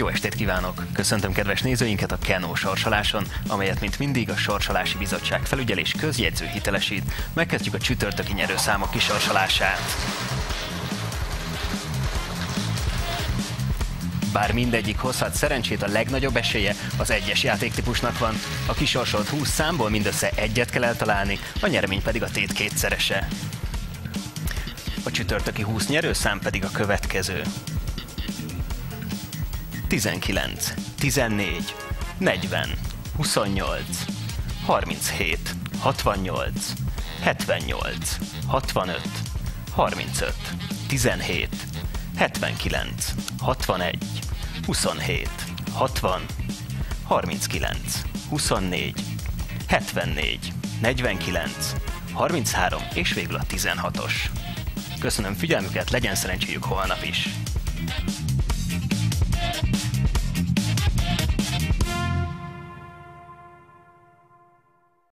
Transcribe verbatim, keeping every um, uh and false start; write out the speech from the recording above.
Jó estét kívánok! Köszöntöm kedves nézőinket a Kenó sorsoláson, amelyet mint mindig a Sorsolási Bizottság felügyelés közjegyző hitelesít. Megkezdjük a csütörtöki nyerőszámok kisorsolását. Bár mindegyik hozhat szerencsét, a legnagyobb esélye az egyes játéktípusnak van. A kisorsolt húsz számból mindössze egyet kell eltalálni, a nyeremény pedig a tét kétszerese. A csütörtöki húsz nyerőszám pedig a következő. tizenkilenc, tizennégy, negyven, huszonnyolc, harminchét, hatvannyolc, hetvennyolc, hatvanöt, harmincöt, tizenhét, hetvenkilenc, hatvanegy, huszonhét, hatvan, harminckilenc, huszonnégy, hetvennégy, negyvenkilenc, harminchárom és végül a tizenhatos. Köszönöm figyelmüket, legyen szerencséjük holnap is!